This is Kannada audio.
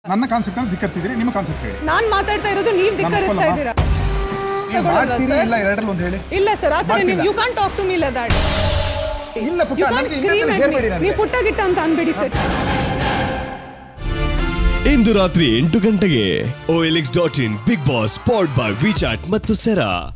ನನ್ನ ಕಾನ್ಸೆಪ್ಟ್ ಅನ್ನು ಧಿಕ್ಕರಿಸಿದಿರಿ, ನಿಮ್ಮ ಕಾನ್ಸೆಪ್ಟ್ ಹೇಳಿ. ನಾನು ಮಾತಾಡ್ತಾ ಇರೋದು ನೀವು ಧಿಕ್ಕರಿಸ್ತಾ ಇದ್ದೀರಾ. ನೀವು ಮಾಡ್ತೀರಿ ಇಲ್ಲ ಎರಡರಲ್ಲಿ ಒಂದು ಹೇಳಿ. ಇಲ್ಲ ಸರ್, ಆ ಥರ you can't talk to me like that. ಇಲ್ಲ ಪುಟ್ಟ, ನನಗೆ ಇನ್ನೊಂದು ಹೇಳಬೇಡಿ. ನೀವು ಪುಟ್ಟ ಗಿಟ್ಟ ಅಂತ ಅನ್ಬೇಡಿ ಸರ್. ಇಂದು ರಾತ್ರಿ 8 ಗಂಟೆಗೆ OLX.in Bigg Boss powered by WeChat ಮತ್ತು ಸೆರಾ.